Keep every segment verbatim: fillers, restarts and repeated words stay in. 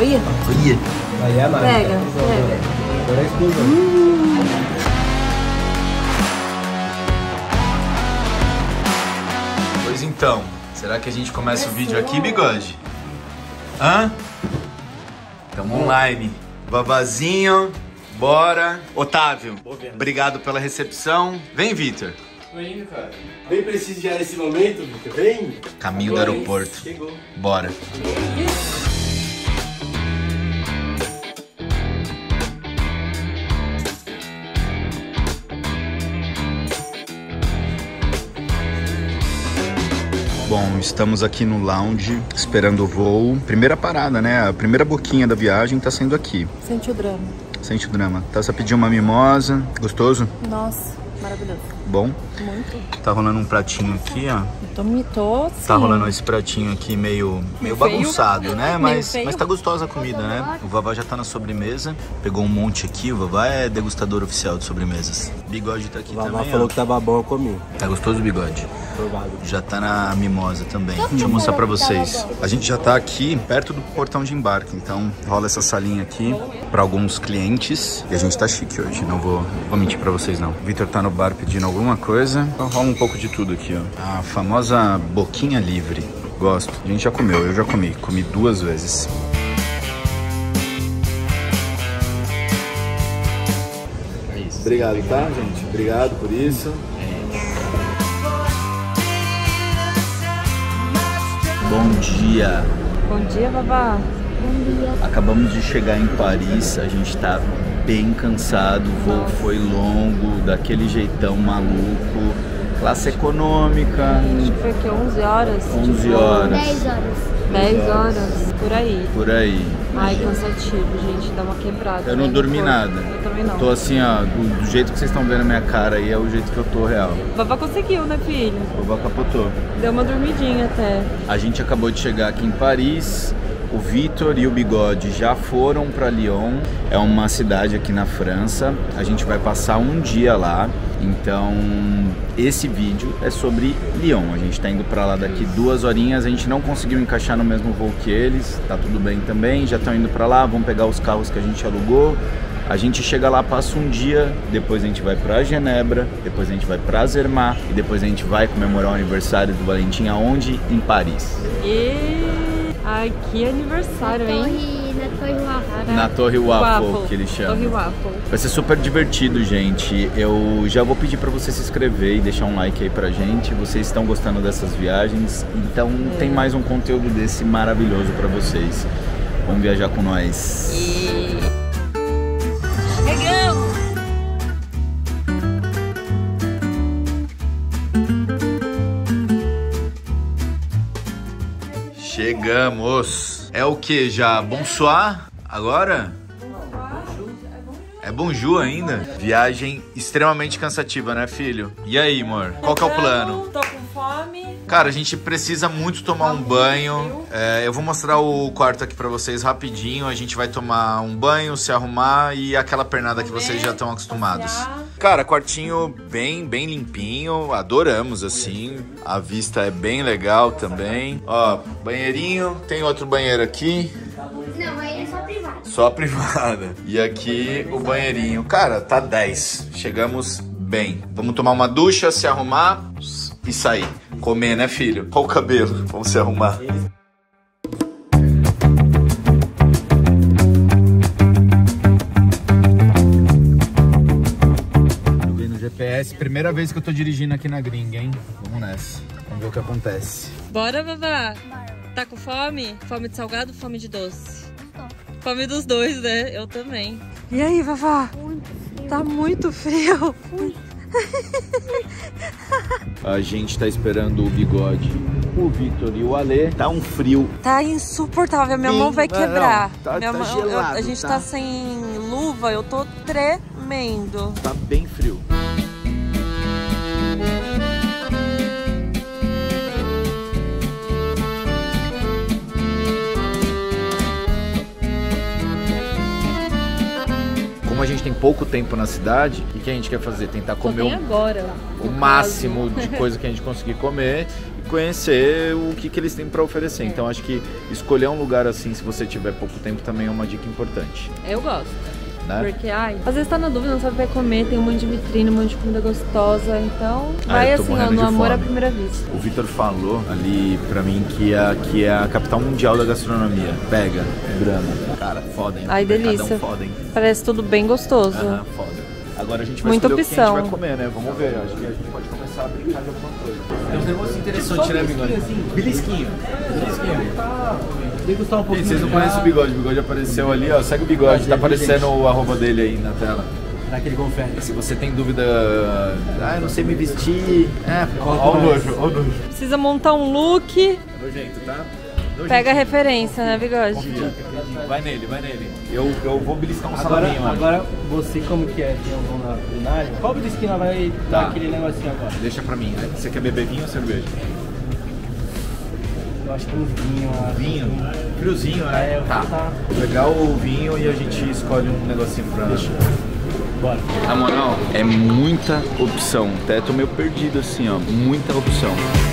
Olha. Olha. Aí é mais. Pega, pega. Agora é explosão. Hum. Pois então, será que a gente começa o vídeo aqui, Bigode? Hã? Tamo online. Vavazinho, bora. Otávio, obrigado pela recepção. Vem, Vitor. Tô indo, cara. Bem prestigiar esse momento, Vitor. Vem. Caminho do aeroporto. Chegou. Bora. Bom, estamos aqui no lounge, esperando o voo. Primeira parada, né? A primeira boquinha da viagem tá sendo aqui. Sente o drama. Sente o drama. Tá, só pediu uma mimosa. Gostoso? Nossa, maravilhoso. Bom? Muito. Tá rolando um pratinho aqui, ó. Tô, me tô, sim. Tá rolando esse pratinho aqui meio, meio bagunçado, né? Mas, mas tá gostosa a comida, né? O Vavá já tá na sobremesa. Pegou um monte aqui. O Vavá é degustador oficial de sobremesas. Bigode tá aqui o Vavá também, falou ó. que tava bom, eu comi. Tá gostoso o Bigode? Provável. Já tá na mimosa também. Deixa eu mostrar pra vocês. A gente já tá aqui perto do portão de embarque. Então rola essa salinha aqui pra alguns clientes. E a gente tá chique hoje. Não vou, vou mentir pra vocês, não. O Vitor tá no bar pedindo alguma coisa. Então rola um pouco de tudo aqui, ó. A famosa boquinha livre. Gosto. A gente já comeu. Eu já comi. Comi duas vezes. É isso. Obrigado, tá, gente? Obrigado por isso. Bom dia. Bom dia, Vavá. Acabamos de chegar em Paris, a gente tá bem cansado, o voo foi longo, daquele jeitão maluco, classe econômica. Acho que foi aqui onze horas. onze horas. dez horas. dez horas, por aí. Por aí. Ai, cansativo, gente, dá uma quebrada. Eu não né, dormi no nada. corpo. Eu também não. Tô assim, ó, do, do jeito que vocês estão vendo a minha cara aí, é o jeito que eu tô real. Vavá conseguiu, né, filho? O Vavá capotou. Deu uma dormidinha até. A gente acabou de chegar aqui em Paris. O Vitor e o Bigode já foram para Lyon, é uma cidade aqui na França. A gente vai passar um dia lá, então esse vídeo é sobre Lyon. A gente tá indo para lá daqui duas horinhas, a gente não conseguiu encaixar no mesmo voo que eles, tá tudo bem também, já estão indo para lá, vão pegar os carros que a gente alugou. A gente chega lá, passa um dia, depois a gente vai para Genebra, depois a gente vai para Zermatt e depois a gente vai comemorar o aniversário do Valentim aonde? Em Paris. E... Ai, que aniversário, hein? Na Torre Waffle. Na Torre Waffle, que eles chamam. Torre Waffle. Vai ser super divertido, gente. Eu já vou pedir pra você se inscrever e deixar um like aí pra gente. Vocês estão gostando dessas viagens, então é. Tem mais um conteúdo desse maravilhoso pra vocês. Vamos viajar com nós. E... Chegamos! Chegamos! É o que já? Bonsoir? Agora? É bonjour ainda? Viagem extremamente cansativa, né, filho? E aí, amor? Qual que é o plano? Tô com fome. Cara, a gente precisa muito tomar um banho. É, eu vou mostrar o quarto aqui pra vocês rapidinho. A gente vai tomar um banho, se arrumar e aquela pernada que vocês já estão acostumados. Cara, quartinho bem, bem limpinho. Adoramos, assim. A vista é bem legal também. Ó, banheirinho. Tem outro banheiro aqui. Não, aí é só privado. Só a privada. E aqui o banheirinho. Cara, tá dez. Chegamos bem. Vamos tomar uma ducha, se arrumar e sair. Comer, né, filho? Olha o cabelo. Vamos se arrumar. Eu vi no G P S. Primeira vez que eu tô dirigindo aqui na gringa, hein? Vamos nessa. Vamos ver o que acontece. Bora, Vavá? Tá com fome? Fome de salgado ou fome de doce? Fome dos dois, né? Eu também. E aí, Vavá? Tá muito frio. A gente tá esperando o Bigode, o Vitor e o Alê. Tá um frio. Tá insuportável, minha mão vai quebrar. Não, tá, minha tá mão, gelado, eu, a gente tá? tá sem luva, eu tô tremendo. Tá bem frio. Como a gente tem pouco tempo na cidade, o que a gente quer fazer? Tentar comer o, agora, o máximo de coisa que a gente conseguir comer. conhecer o que, que eles têm para oferecer. É. Então acho que escolher um lugar assim, se você tiver pouco tempo, também é uma dica importante. Eu gosto. Né? Porque, ai, às vezes tá na dúvida, não sabe o que vai comer, tem um monte de vitrine, um monte de comida gostosa, então vai ah, assim, ó, no amor à primeira vista. O Vitor falou ali pra mim que é, que é a capital mundial da gastronomia. Pega, grana. Cara, foda, hein? Ai, delícia. Foda, hein? Parece tudo bem gostoso. Aham, foda. Agora a gente vai Muita escolher opção. o que a gente vai comer, né? Vamos ver, acho que a gente pode começar a brincar de alguma coisa. Tem um negócio interessante, né, Bigode? Belisquinho. Belisquinho. Um um vocês não conhecem o Bigode, o Bigode apareceu ali, ó, segue o Bigode, tá aparecendo o arroba dele aí na tela. Dá aquele confere. Se você tem dúvida, ah, eu não sei me vestir, é, ó o nojo, ó o nojo. Precisa montar um look. Nojento, tá? Nojento. Pega a referência, né, Bigode? Confia, vai nele, vai nele. Eu, eu vou beliscar um agora, salaminho. Agora, você como que é, tem um na culinária, qual belisquinho vai tá. dar aquele negocinho agora? Deixa pra mim, você quer beber vinho ou cerveja? Eu acho que um vinho. Vinho? Friozinho, né? É, tá. tá. Vou pegar o vinho e a gente escolhe um negocinho pra... Deixa. Bora. Na moral, é muita opção. Até tô meio perdido assim, ó. Muita opção.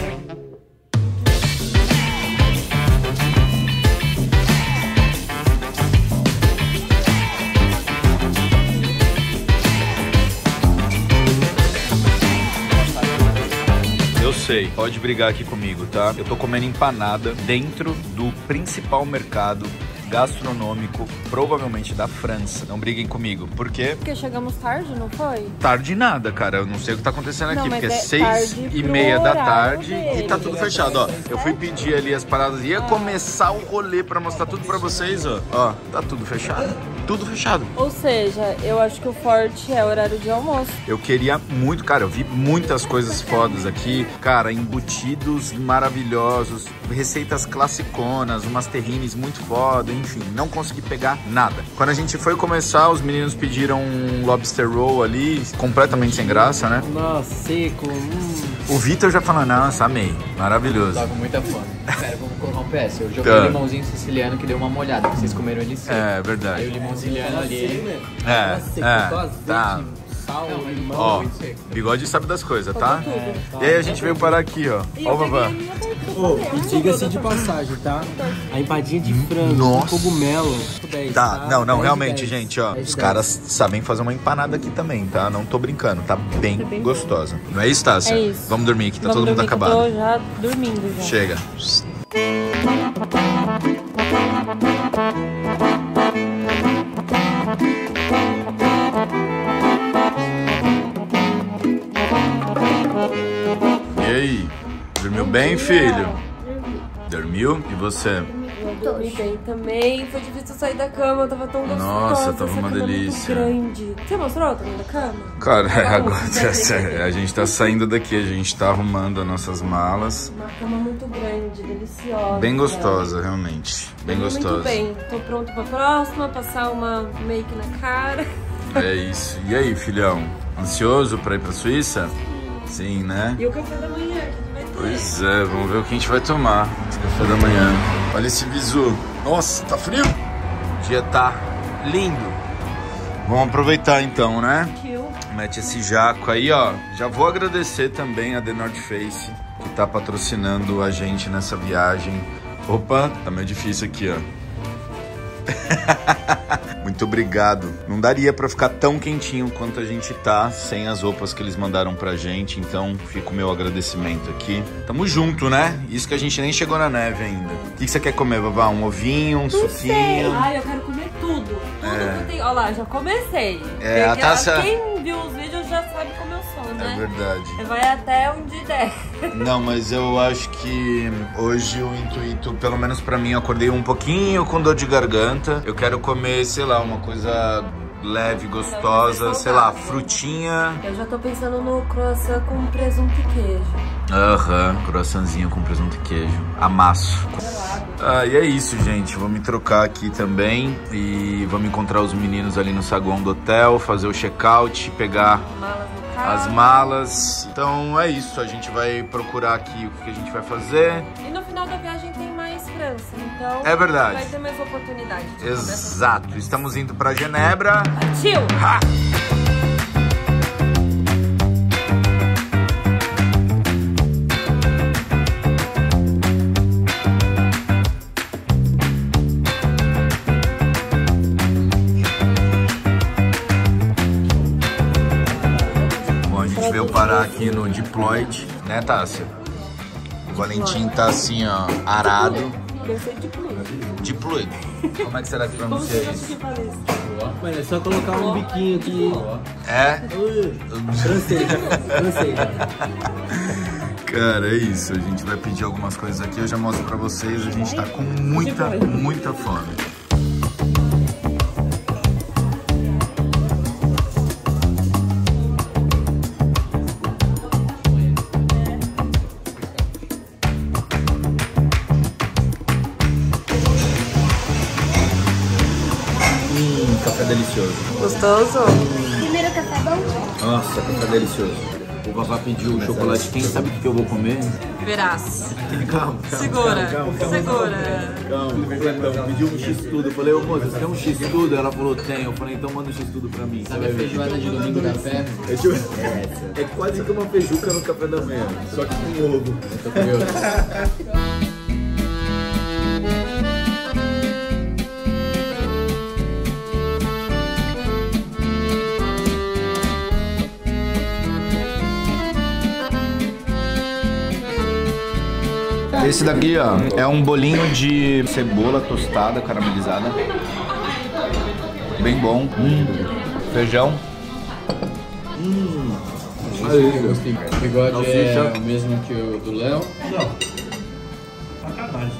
Sei, pode brigar aqui comigo, tá? Eu tô comendo empanada dentro do principal mercado gastronômico, provavelmente da França. Não briguem comigo. Por quê? Porque chegamos tarde, não foi? Tarde nada, cara. Eu não sei o que tá acontecendo não, aqui, porque é é seis e meia da tarde dele. e tá tudo fechado, ó. Eu fui pedir ali as paradas, ia começar o rolê pra mostrar tudo pra vocês, ó. Ó, tá tudo fechado. Tudo fechado. Ou seja, eu acho que o forte é o horário de almoço. Eu queria muito, cara, eu vi muitas coisas fodas aqui. Cara, embutidos maravilhosos, receitas classiconas, umas terrines muito foda, enfim, não consegui pegar nada. Quando a gente foi começar, os meninos pediram um lobster roll ali, completamente sem graça, né? Nossa, seco. Hum. O Vitor já falou, nossa, amei, maravilhoso. Tava com muita fome. Pera, vamos colocar um P S. Eu joguei o limãozinho siciliano que deu uma molhada, vocês comeram ele seco. É, verdade. Aí o limão siciliano ali... É, é, tá. Sal, limão, ó, Bigode sabe das coisas, tá? É, tá? E aí a gente veio parar aqui, ó. Ó o Vavá. Oh, e diga-se de passagem, tá? A empadinha de frango, nossa, com cogumelo. dez, tá, tá, não, não, realmente, dez, gente, ó. dez, os caras sabem fazer uma empanada aqui também, tá? Não tô brincando, tá bem, tá bem gostosa. Bom. Não é isso, Tássia? É isso. Vamos dormir aqui, tá Vamos todo mundo acabado. Eu tô já dormindo já. Chega. E aí? Dormiu bem, filho? Dormiu? E você? Eu dormi bem também. Foi difícil sair da cama, eu tava tão gostosa. Nossa, tava uma delícia. Grande. Você mostrou o tamanho da cama? Cara, agora a gente tá saindo daqui, a gente tá arrumando as nossas malas. Uma cama muito grande, deliciosa. Bem gostosa, realmente. Bem muito gostosa. Muito bem. Tô pronto pra próxima, passar uma make na cara. É isso. E aí, filhão? Ansioso pra ir pra Suíça? Sim, né? E o café da manhã, o que vai ter? Pois é, vamos ver o que a gente vai tomar esse café da manhã. Olha esse visu. Nossa, tá frio? O dia tá lindo. Vamos aproveitar então, né? Mete esse jaco aí, ó. Já vou agradecer também a The North Face, que tá patrocinando a gente nessa viagem. Opa, tá meio difícil aqui, ó. Muito obrigado. Não daria pra ficar tão quentinho quanto a gente tá sem as roupas que eles mandaram pra gente, então fica o meu agradecimento aqui. Tamo junto, né? Isso que a gente nem chegou na neve ainda. O que você quer comer, Vavá? Um ovinho, um Não suquinho? Sei. Ai, eu quero comer tudo. Tudo é. que tem. Olha lá, já comecei. É, a taça... Quem viu os vídeos já sabe como eu sou, né? É verdade. Vai até onde der. Não, mas eu acho que hoje o intuito, pelo menos pra mim, eu acordei um pouquinho com dor de garganta. Eu quero comer, sei lá, uma coisa leve, gostosa, sei lá, frutinha. Eu já tô pensando no croissant com presunto e queijo. Aham, uhum, croissantzinho com presunto e queijo. Amasso. Ah, e é isso, gente. Vou me trocar aqui também e vamos encontrar os meninos ali no saguão do hotel, fazer o check-out, pegar as malas. Então é isso, a gente vai procurar aqui o que a gente vai fazer. E no final da viagem tem mais França, então é verdade. Vai ter mais oportunidade. Exato, estamos indo pra Genebra. Partiu! Ha! aqui no Diploid, né, Tássia? O Valentim tá assim, ó, arado. Deve ser Diploid. Diploid. Como é que será que pronuncia isso? Mano, é só colocar um biquinho aqui. É? Francês, francês. Cara, é isso. A gente vai pedir algumas coisas aqui. Eu já mostro pra vocês. A gente tá com muita, muita fome. Hum, café delicioso. Gostoso? Primeiro café bom? Nossa, café delicioso. O Vavá pediu o chocolate quente, sabe o que eu vou comer? Verás. Calma, calma. Segura, calma, calma, segura. Calma, calma. Pediu um X-Tudo. Eu falei, ô moça, você quer um X-Tudo? Ela falou, tem. Eu falei, então manda um X-Tudo pra mim. Sabe a feijoada de domingo da fé? É, tipo, é quase que uma feijuca no café da manhã, só que com ovo. Eu tô curioso. Esse daqui, ó, é um bolinho de cebola tostada, caramelizada. Bem bom. Hum. Feijão. Hum. Aí, gostei. O bigode Salsicha. é o mesmo que o do Léo. Não. Sacanagem.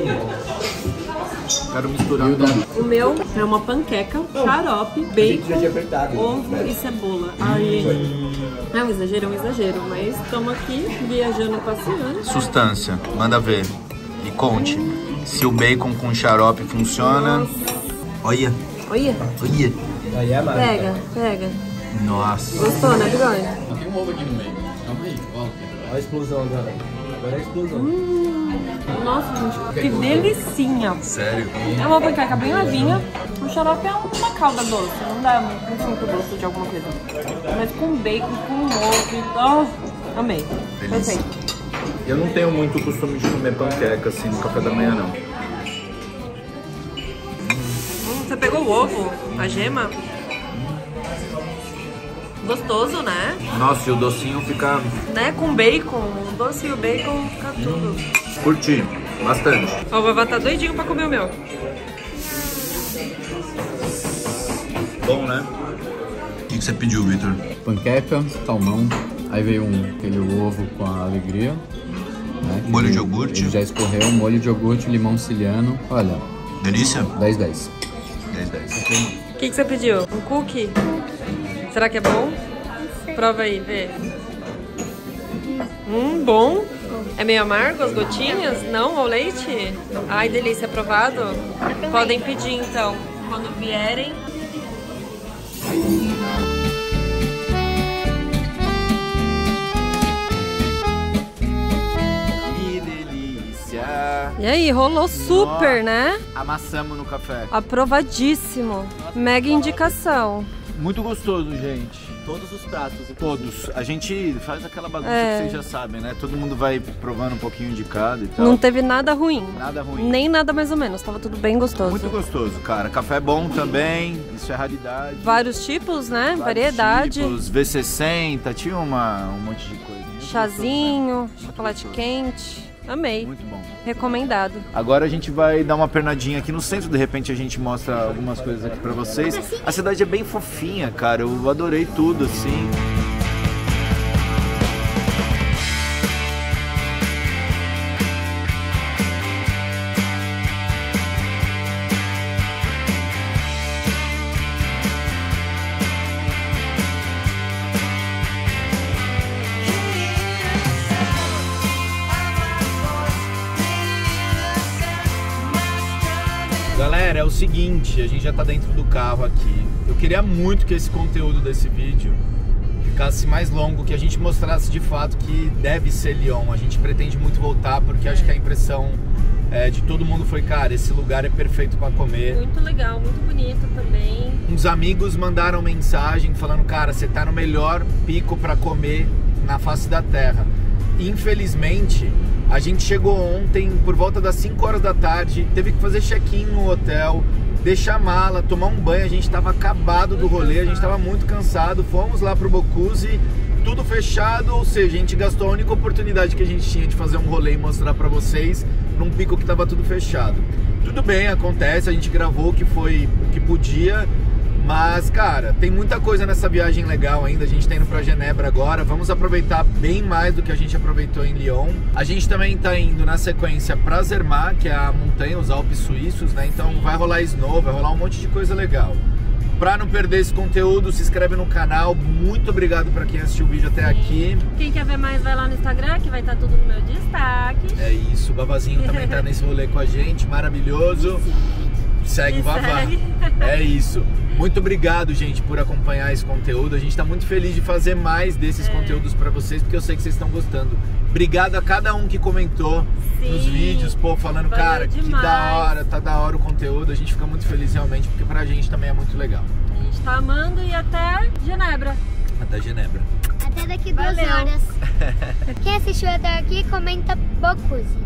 Quero misturar. O meu é uma panqueca, xarope, bacon, ovo e cebola. Aí é um exagero, é um exagero, mas estamos aqui viajando, passeando. Sustância, manda ver. E conte se o bacon com xarope funciona. Nossa. Olha, Olha, olha. Aí é mais. pega, pega. Nossa. Gostou, né, bigode? Não tem um ovo aqui no meio. Calma aí, volta. Olha a explosão agora. Agora é a explosão. Hum, nossa, gente, que delicinha. Sério? É uma panqueca bem levinha. O xarope é uma calda doce, não dá muito, muito gosto de alguma coisa. Mas com bacon, com ovo, oh, amei. Delícia. Perfeito. Eu não tenho muito costume de comer panqueca assim no café da manhã, não. Hum, você pegou o ovo, a gema? Gostoso, né? Nossa, e o docinho fica... Né? Com bacon, o doce e o bacon fica tudo. Curti, bastante. Ó, o Vavá tá doidinho pra comer o meu. Bom, né? O que, que você pediu, Victor? Panqueca, salmão. Aí veio um, aquele ovo com a alegria. Né? Molho de Ele- iogurte. Ele já escorreu, molho de iogurte, limão siciliano. Olha, Delícia? dez dez. dez, dez. O que, que você pediu? Um cookie? Será que é bom? Prova aí, vê. Hum, bom. É meio amargo as gotinhas? Não, ao leite? Ai, delícia, aprovado? Podem pedir então, quando vierem. Que delícia! E aí, rolou super, né? Amassamos no café. Aprovadíssimo. Mega indicação. Muito gostoso, gente. Todos os pratos. Todos. A gente faz aquela bagunça É. que vocês já sabem, né? Todo mundo vai provando um pouquinho de cada e tal. Não teve nada ruim. Nada ruim. Nem nada mais ou menos, tava tudo bem gostoso. Muito gostoso, cara. Café bom também, isso é raridade. Vários tipos, né? Vários Variedade. tipos, V sessenta, tinha uma, um monte de coisa. Muito Chazinho, gostoso, né? chocolate Muito quente. Amei. Muito bom. Recomendado. Agora a gente vai dar uma pernadinha aqui no centro, de repente a gente mostra algumas coisas aqui pra vocês. A cidade é bem fofinha, cara, eu adorei tudo, assim. Galera, é o seguinte, a gente já tá dentro do carro aqui. Eu queria muito que esse conteúdo desse vídeo ficasse mais longo, que a gente mostrasse de fato que deve ser Lyon. A gente pretende muito voltar porque acho que a impressão é, de todo mundo foi, cara, esse lugar é perfeito pra comer. Muito legal, muito bonito também. Uns amigos mandaram mensagem falando, cara, você tá no melhor pico pra comer na face da terra. Infelizmente, a gente chegou ontem por volta das cinco horas da tarde, teve que fazer check-in no hotel, deixar a mala, tomar um banho, a gente tava acabado do rolê, a gente tava muito cansado, fomos lá pro Bocuse, tudo fechado, ou seja, a gente gastou a única oportunidade que a gente tinha de fazer um rolê e mostrar pra vocês num pico que tava tudo fechado. Tudo bem, acontece, a gente gravou o que foi, o que podia, mas, cara, tem muita coisa nessa viagem legal ainda. A gente tá indo pra Genebra agora, vamos aproveitar bem mais do que a gente aproveitou em Lyon. A gente também tá indo na sequência pra Zermatt, que é a montanha, os Alpes suíços, né? Então vai rolar snow, vai rolar um monte de coisa legal. Pra não perder esse conteúdo, se inscreve no canal. Muito obrigado pra quem assistiu o vídeo até aqui. Quem quer ver mais, vai lá no Instagram, que vai estar tudo no meu destaque. É isso, o Babazinho também tá nesse rolê com a gente, maravilhoso. Segue o Vavá. É isso. Muito obrigado, gente, por acompanhar esse conteúdo. A gente tá muito feliz de fazer mais desses é. conteúdos pra vocês, porque eu sei que vocês estão gostando. Obrigado a cada um que comentou Sim. nos vídeos, pô, falando, Valeu cara, demais. que da hora, tá da hora o conteúdo. A gente fica muito feliz realmente, porque pra gente também é muito legal. A gente tá amando e até Genebra. Até Genebra. Até daqui duas Valeu. horas. Quem assistiu até aqui, comenta Bocuse.